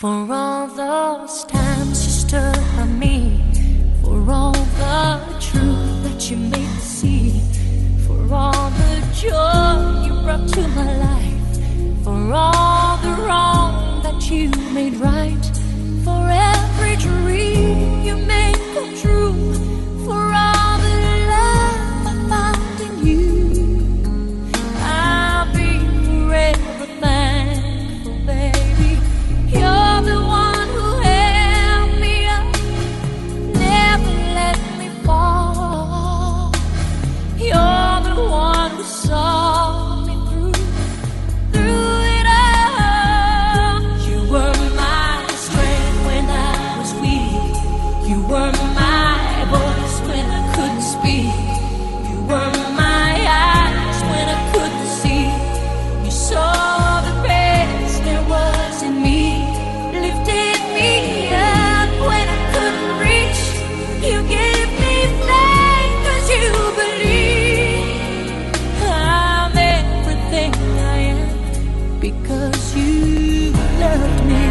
For all those times you stood by me, for all the truth that you made me see, for all the joy you brought to my life, for all the wrong that you made right, for every dream you made come true, for all the love I found in you, I'll be forever thankful, baby. You're the one who held me up, never let me fall. You're the one who saw me through it all. You were my strength when I was weak. You were my voice when I couldn't speak. You were my eyes when I couldn't see. You saw the best there was in me, lifted me up when I couldn't reach. You gave me faith 'cause you believe I'm everything I am because you loved me.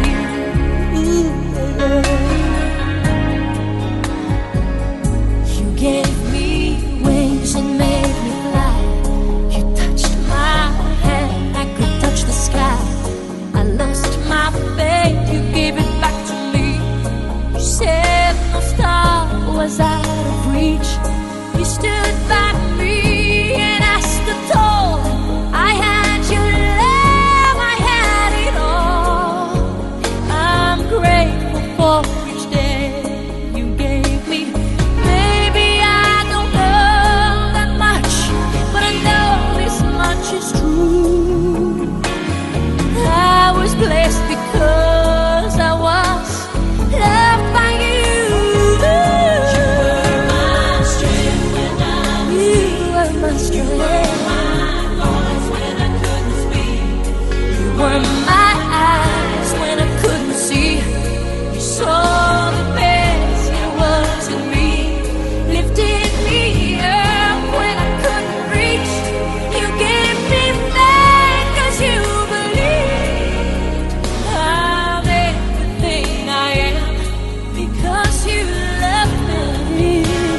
You gave me wings and made me fly. You touched my hand, I could touch the sky. I lost my faith, you gave it back to me. You said no star was out of reach. You stood by me and I stood tall. I had your love, I had it all. I'm grateful for each day you gave me. Maybe I don't know that much, but I know this much is true. I was blessed because I was loved by you. You were my strength when I was weak. You were my strength. You were my voice when I couldn't speak. You were my eyes when I couldn't see. You saw the best there was in me, lifted me up when I couldn't reach. You gave me faith 'cause you believed I'm everything I am because you love me.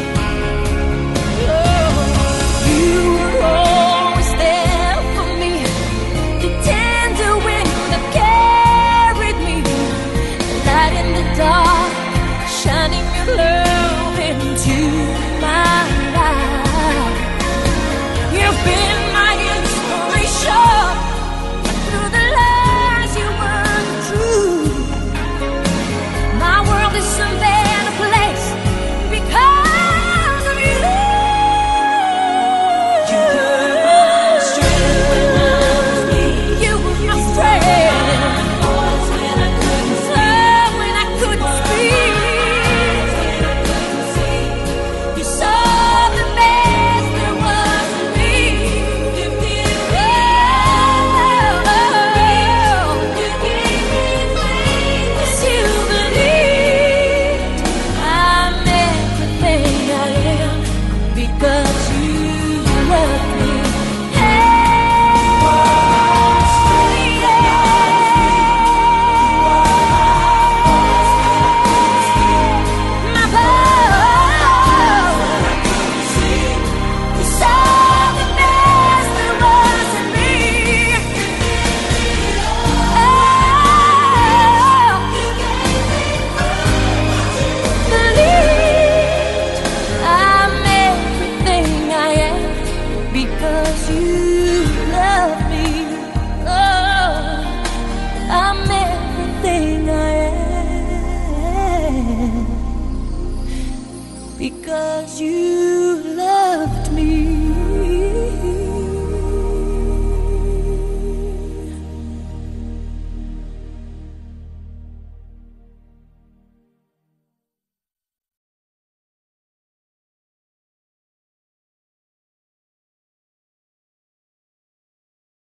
Oh, you were always there for me, the tender wind that carried me, the light in the dark, shining your love into my life. You've been my inspiration through the lies you weren't true. My world is a better place because of you. You were my strength when I was weak. You were my strength. Voice when I couldn't speak. When I couldn't speak. When I couldn't see. You saw the best there was in me. You did well. You gave me faith 'cause you believed I'm everything I am because you love me. My you saw the best there was in me. Believed I'm everything I am because you love me. Oh, I'm everything I am because you